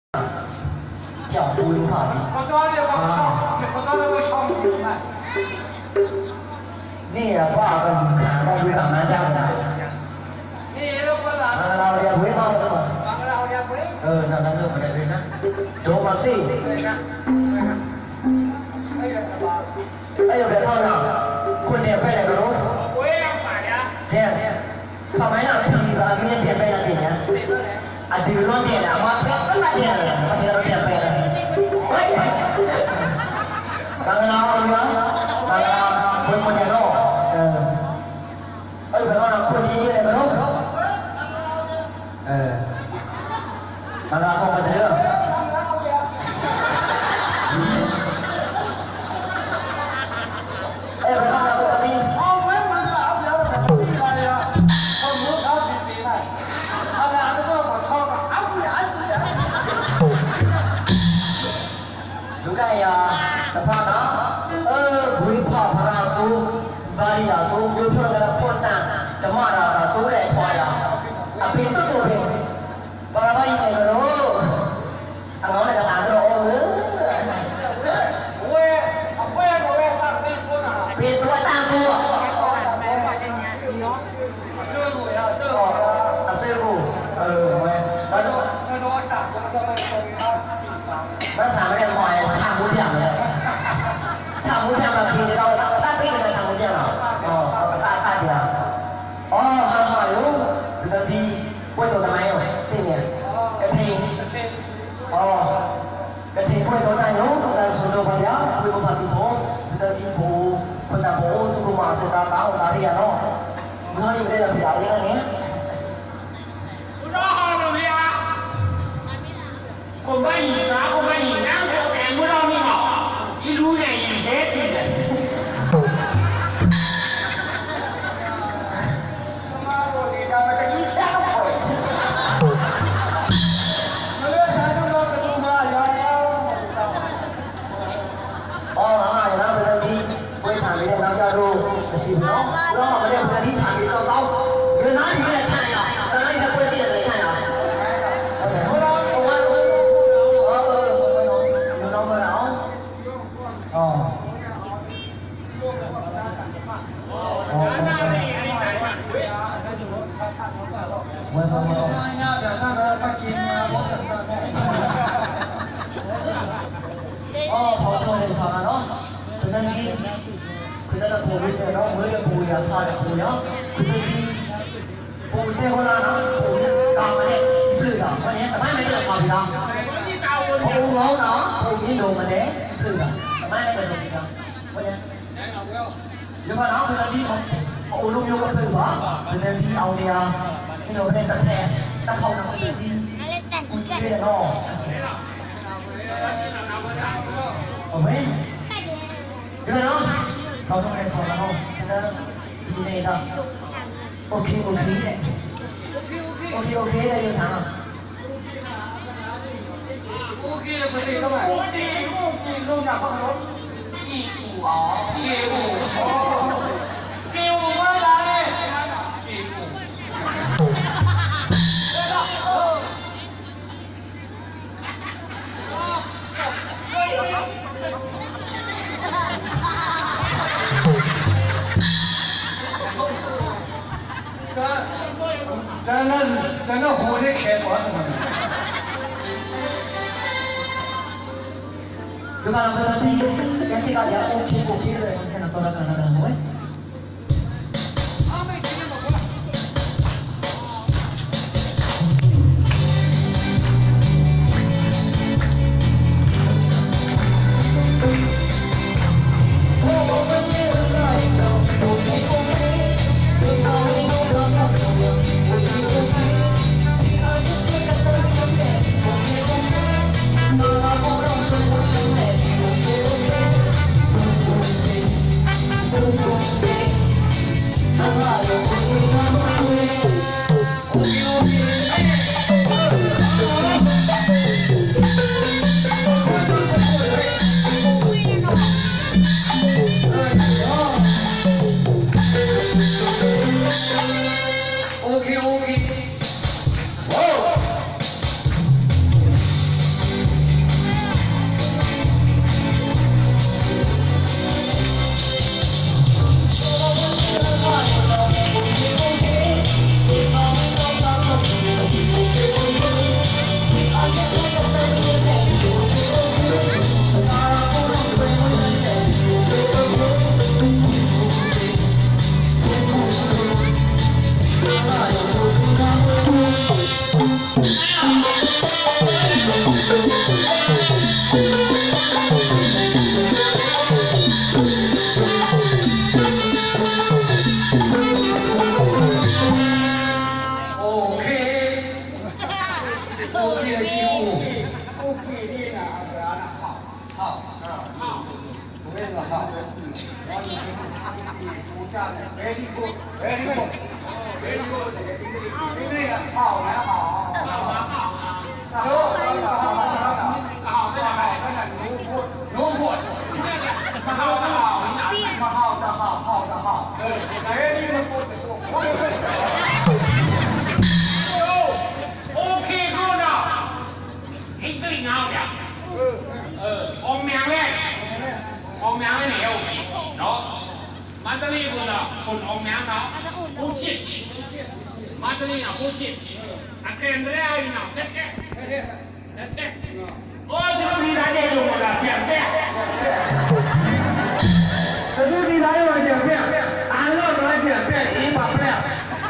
脚步有卡的。 我昨天把上，我昨天把上明白。 你也挂个看到会干嘛家的？ 你也不啦？ เราเรียกไว้บ้างใช่ไหมเราเรียกไว้นั่นนั่นเรื่องอะไรด้วยนะโดมาตีไอ้เดี๋ยวเข้าหน้าคุณเนี่ยไปไหนก็รู้เนี่ยทำไมน่ะพี่แบบมีเดียไปนั่นเนี่ยอ่ะดีร้อนเนี่ยนะมาเป็นอะไรเนี่ยมาเดี๋ยวเราเดียไปนะเฮ้ยบางเราเนาะบางเราคนเนี่ยเนาะไอ้เดี๋ยวเข้าหน้าคนนี้เนี่ยก็รู้บางเราส่งมาเถอะเดี๋ยวเข้าหน้าตัวนี้ดูได้ยาแต่พอนะบุญพ่อพระสูบาลียาสูยุทธนาพุทธะจะมาราสูเลยพอยาอภิตุตุเองบาลีเนี่ยก็รู้อันนั้นเนี่ยอ่านรู้เว้ยตั้งปีตัวนะปีตัวตั้งตัวเจ้ากูyaเจ้าเจ้ากูเว้ยแล้วตั้งก็จะไม่ตรงนะภาษาไม่ได้หมายทำมุดอย่างเลยทำมุดอย่างแบบนี้เราตั้งปีกันเลยทำมุดอย่างเหรอตั้งเดียวทำหอยรู้คือตอนที่ป่วยตัวทำไมอ่ะที่เนี่ยกระทิงกระทิงป่วยตัวไหนรู้ตรงนั้นสุดยอดเลยป่วยตัวพันธุ์โบคือตอนที่โบคนนั้นโบทุกคนมาสุดท้ายเราตายอ่ะเนาะมึงนี่ไม่ได้รับผิดชอบยังไงคนบ้านหินสาคนบ้านหินน้ำแถวแกงไม่รอนี่หรอกอีรู้ใหญ่หินเทสที่เนี่ยมาโดนดีกันมันจะยิ่งแค่ต้องปล่อยมาเลือกทางต้องรอกระตุ้นมาอย่าแล้วอย่างนั้นเป็นที่บริษัทเนี่ยเราจะดูแต่สิเนาะเราไม่ได้เป็นที่ทางที่เราเงินนั้นที่ไหนใช่ไหมตอนนั้นจะเป็นที่ไหนใช่ไหมเขาชวนในสอนเนาะคือนั่นที่คือนั่นเราปูวิทย์เนาะมือเราปูยาทาเราปูเนาะคือนั่นที่ปูเซโคลาเนาะปูเนี่ยกางมาเนี่ยปลื้มเนาะวันนี้แต่ไม่ได้ความพี่น้องปูร้องเนาะปูนี่โดนมาเนี่ยปลื้มเนาะแต่ไม่ได้เป็นพี่น้องวันนี้เดี๋ยวก่อนเนาะคือนั่นที่เขาอุ้มโยกับปลื้มเหรอคือนั่นที่เอาเนี่ยที่โดนมาเนี่ยแต่เขาทำคือที่คุณที่เนาะโอเคเดี๋ยวนะเราต้องไปสอนแล้วนะดีเลยนะโอเคเลยโอเคเลยอยู่สั่งโอเคเลยพอดีก็ไม่โอเคลงจากข้างรถอีอูอีอูว่าอะไรอีอู在那湖里开多少嘛？ 如果เราเป็นที่ยังสิกาจะโอเคเลยแค่นั้นตัวละกันนะเว้ย Thank you. 好，不会了好。然后你不这样的，very good，very good，very good，那个好来好，好，好，这个好，这个如果，好的好，very good，โอเคกูนะไอ้กลิ่นเอาเนี่ยอมยังเลยอมยังไม่เหนียวเนาะมันจะรีบคุณอ่ะคุณอมยังเนาะผู้ชิดมันจะรีบอ่ะผู้ชิดอันเต็มไปแล้วอีกเนาะเด็ดโอ้ยจะมีอะไรอยู่หมดอ่ะเปียกเปียกจะมีอะไรอยู่เปียกเปียกอ่านเรื่องอะไรเปียกเปียกอีกแบบเปียก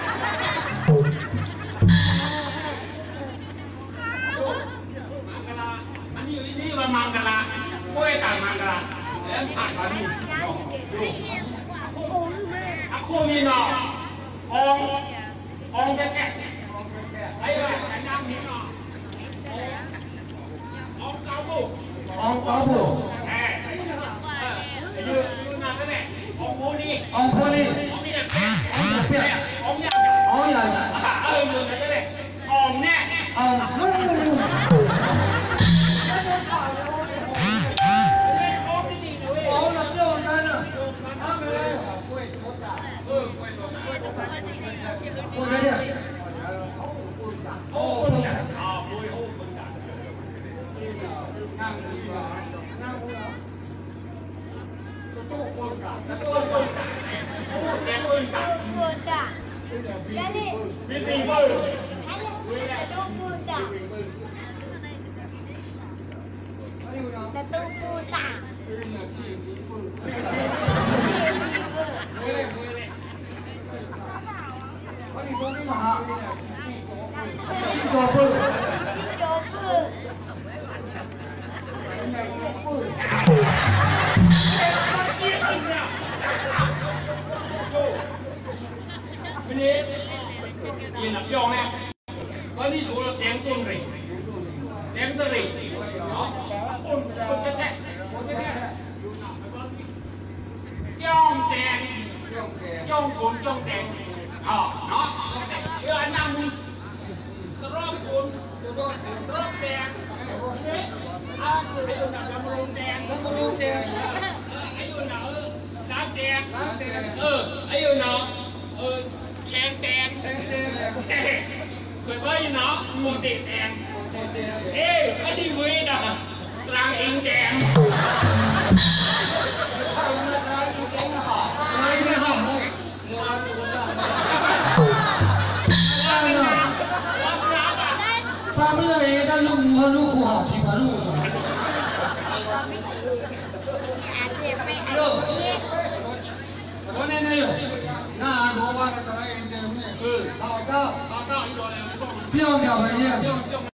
นี่มันมังกรกล้วยต่างมังกรแล้วผ่านมาดูอะคูมีนองแก่ไอ้อะไรไอ้น้ำมีนองเกาบูยืนนั่นก็ได้องโมนี่องนี่แก่องอย่างยืนนั่นก็ได้องแน่nhìn là vô nè có đi số là tiếng tuôn rỉ tiếng tơ rỉ đó con cái thế trong thốn trong đèn nó đưa anh nằm rót cuốn rót đèn ai dùng nào lông đèn ai dùng nào đá đèn ai dùng nàoแชงแดงเคยว่าอยู่เนาะโมเดลแดงไอ้ที่วิ่งน่ะกลางเองแดงไม่หอมป้าไม่เลยถ้าลูกกูหอบที่มาลูกวันนี้อยู่น่าดูว่าจะอะไรเองเจอเนี่ยเอาเจ้าอีกตัวนึงพี่เอาเดี๋ยวไปเนี่ย